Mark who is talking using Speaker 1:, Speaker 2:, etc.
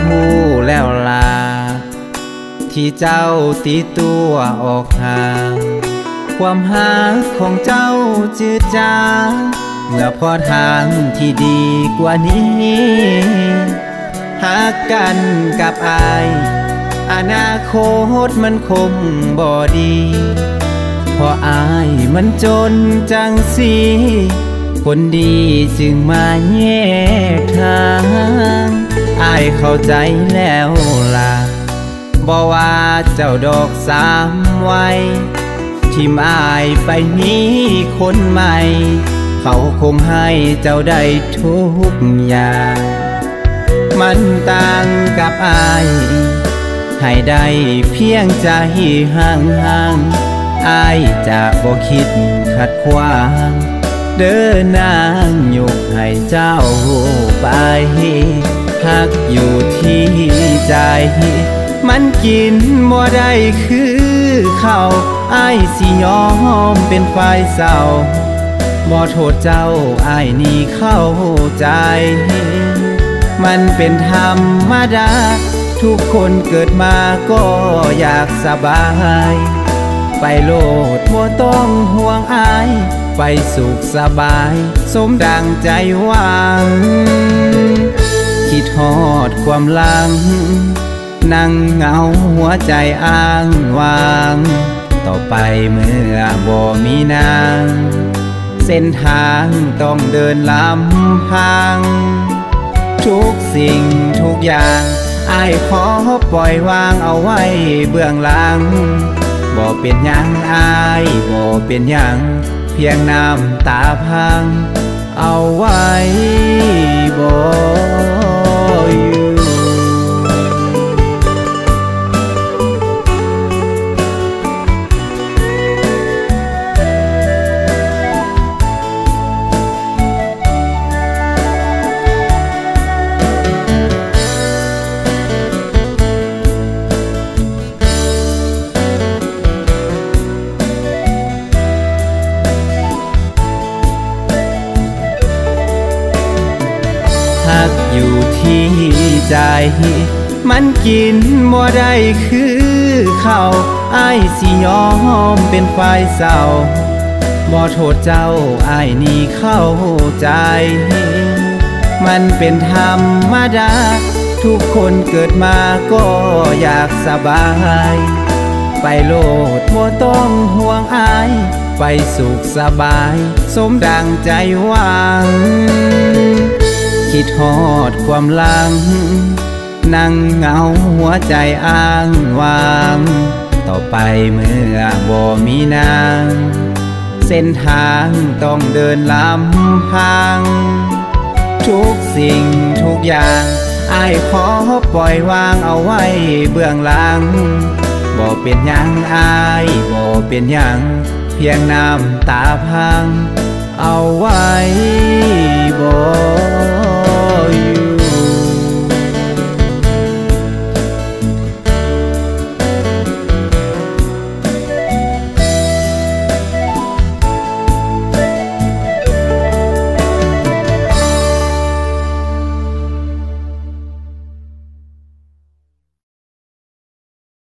Speaker 1: หูแล้วล่ะที่เจ้าตีตัวออกห่างความหาของเจ้าจืดจางเมื่อพอทางที่ดีกว่านี้หากกันกับอายอนาคตมันคงบ่ดีเพราะอายมันจนจังสีคนดีจึงมาแยกทางอายเข้าใจแล้วล่ะบ่ว่าเจ้าดอกสามวัยทิมอายไปมีคนใหม่เขาคงให้เจ้าได้ทุกอย่างมันต่างกับอายให้ได้เพียงใจห่างๆอายจะบ่คิดขัดขวางเดินนางยกให้เจ้าไปหักอยู่ที่ใจมันกินบ่ได้คือเขาอ้ายสิยอมเป็นฝ่ายเศร้าบ่โทษเจ้าอ้ายนี่เข้าใจมันเป็นธรรมดาทุกคนเกิดมาก็อยากสบายไปโลดบ่ต้องห่วงอายไปสุขสบายสมดังใจหวังคิดฮอดความหลังนั่งเหงาหัวใจอ้างว้างต่อไปเมื่อบ่มีนางเส้นทางต้องเดินลำพังทุกสิ่งทุกอย่างอ้ายขอปล่อยวางเอาไว้เบื้องหลังบ่เป็นหยังอ้ายบ่เป็นหยังเพียงน้ำตาพังเอาไว้บ่อยู่อยู่ที่ใจมันกินบ่ได้คือเขาอ้ายสิยอมเป็นฝ่ายเศร้าบ่โทษเจ้าอ้ายนี่เข้าใจมันเป็นธรรมดาทุกคนเกิดมาก็อยากสบายไปโลดบ่ต้องห่วงอ้ายไปสุขสบายสมดังใจหวังคิดฮอดความหลังนั่งเหงาหัวใจอ้างว้างต่อไปเมื่อบ่มีนางเส้นทางต้องเดินลำพังทุกสิ่งทุกอย่างอ้ายขอปล่อยวางเอาไว้เบื้องหลังบ่เป็นหยังอ้ายบ่เป็นหยังเพียงน้ำตาพังเอาไว้บ่